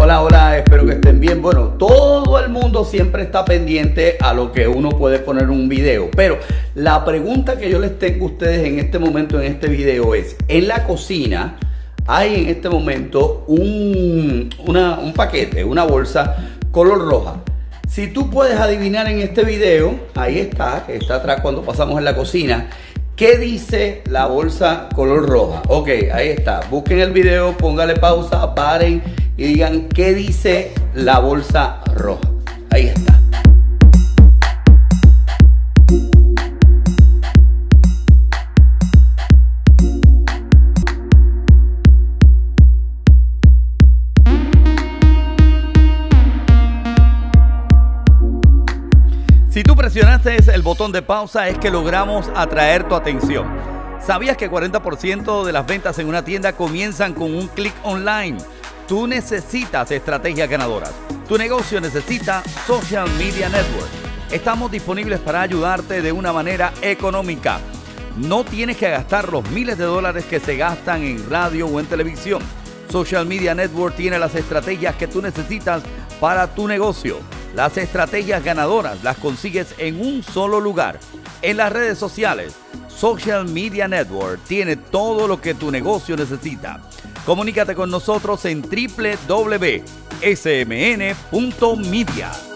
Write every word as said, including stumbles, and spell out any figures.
Hola, hola, espero que estén bien. Bueno, todo el mundo siempre está pendiente a lo que uno puede poner en un video, pero la pregunta que yo les tengo a ustedes en este momento en este video es: en la cocina hay en este momento un, una, un paquete, una bolsa color roja. Si tú puedes adivinar en este video, ahí está, que está atrás cuando pasamos en la cocina, ¿qué dice la bolsa color roja? Ok, ahí está. Busquen el video, póngale pausa, paren y digan qué dice la bolsa roja. Ahí está. Si tú presionaste el botón de pausa es que logramos atraer tu atención. ¿Sabías que cuarenta por ciento de las ventas en una tienda comienzan con un clic online? Tú necesitas estrategias ganadoras. Tu negocio necesita Social Media Network. Estamos disponibles para ayudarte de una manera económica. No tienes que gastar los miles de dólares que se gastan en radio o en televisión. Social Media Network tiene las estrategias que tú necesitas para tu negocio. Las estrategias ganadoras las consigues en un solo lugar, en las redes sociales. Social Media Network tiene todo lo que tu negocio necesita. Comunícate con nosotros en doble u doble u doble u punto s m n punto media.